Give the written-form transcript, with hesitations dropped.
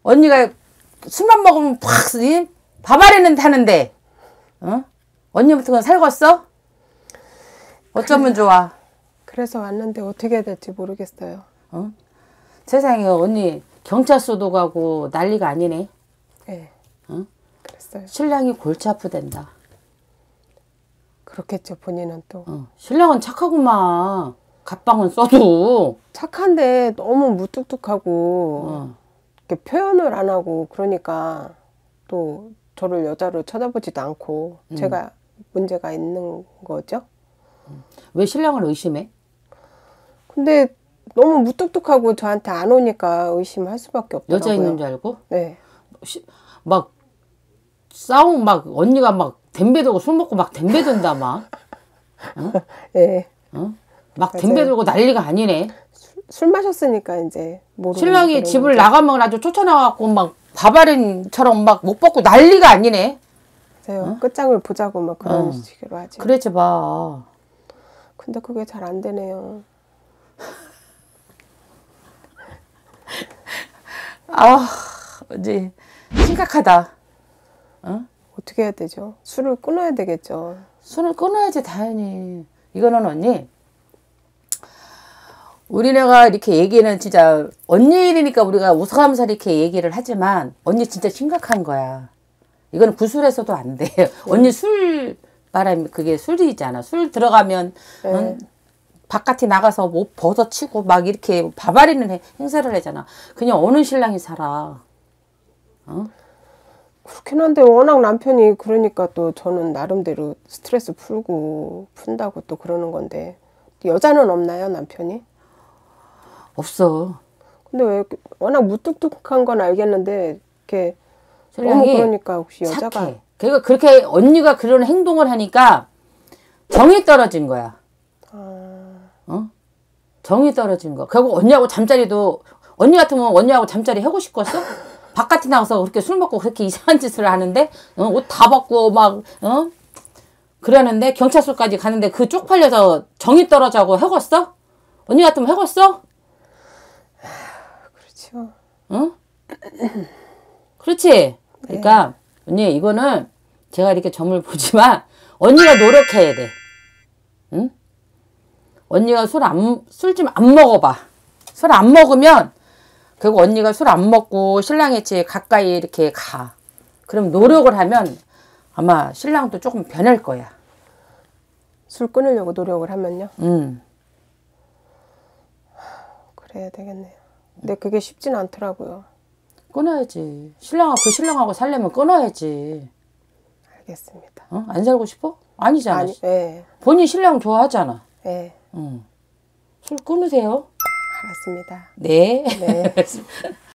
언니가 술만 먹으면 팍 밥알에는 타는데 어? 언니부터는 살겄어? 어쩌면 좋아. 그래서 왔는데 어떻게 해야 될지 모르겠어요. 어? 세상에 언니 경찰서도 가고 난리가 아니네. 네. 어? 그랬어요. 신랑이 골치 아프댄다. 그렇겠죠, 본인은 또. 신랑은 착하구만. 갑방은 써도. 착한데 너무 무뚝뚝하고 이렇게 표현을 안 하고 그러니까 또 저를 여자로 쳐다보지도 않고 제가 문제가 있는 거죠. 왜 신랑을 의심해? 근데 너무 무뚝뚝하고 저한테 안 오니까 의심할 수밖에 없더라고요. 여자 있는 줄 알고? 네. 막 싸움 막 언니가 막 댐배들고 술 먹고 막 댐배든다 막. 어? 네. 어? 막 댐배들고 난리가 아니네. 술 마셨으니까 이제 모르는 신랑이 집을 거죠. 나가면 아주 쫓아나가고 막 밥알인처럼 막 못 벗고 난리가 아니네. 맞아요. 끝장을 보자고 막 그런 식으로 하지. 그러지 마. 근데 그게 잘 안 되네요. 아, 이제 심각하다. 어? 어떻게 해야 되죠? 술을 끊어야 되겠죠. 술을 끊어야지 당연히. 이거는 언니 우리네가 이렇게 얘기는 진짜 언니 일이니까 우리가 웃어가면서 이렇게 얘기를 하지만 언니 진짜 심각한 거야. 이거는 구술해서도 안 돼. 언니 술 바람이 그게 술이잖아. 술 들어가면 바깥에 나가서 뭐 벗어치고 막 이렇게 밥알이는 행사를 하잖아. 그냥 어느 신랑이 살아. 어? 그렇긴 한데 워낙 남편이 그러니까 또 저는 나름대로 스트레스 풀고 푼다고 또 그러는 건데 여자는 없나요, 남편이? 없어. 근데 왜 워낙 무뚝뚝한 건 알겠는데 이렇게 너무 신랑이 그러니까 혹시 여자가 착해. 그러니까 그렇게 언니가 그런 행동을 하니까 정이 떨어진 거야. 어? 정이 떨어진 거. 결국 언니하고 잠자리도 언니 같으면 언니하고 잠자리 하고 싶겠어? 바깥에 나가서 그렇게 술 먹고 그렇게 이상한 짓을 하는데 옷 다 벗고 막 그러는데 경찰서까지 가는데 그 쪽팔려서 정이 떨어져고 해봤어? 언니 같으면 해봤어? 그렇죠. 응? 그렇지? 그러니까 언니 이거는 제가 이렇게 점을 보지만 언니가 노력해야 돼. 응? 언니가 술 좀 안 먹어봐. 술 안 먹으면 결국 언니가 술 안 먹고 신랑의 집에 가까이 이렇게 가. 그럼 노력을 하면 아마 신랑도 조금 변할 거야. 술 끊으려고 노력을 하면요. 그래야 되겠네요. 근데 그게 쉽진 않더라고요. 끊어야지. 그 신랑하고 살려면 끊어야지. 알겠습니다. 어? 안 살고 싶어? 아니잖아. 아니, 네. 본인 신랑 좋아하잖아. 네. 술 끊으세요. 알았습니다. 네. 네.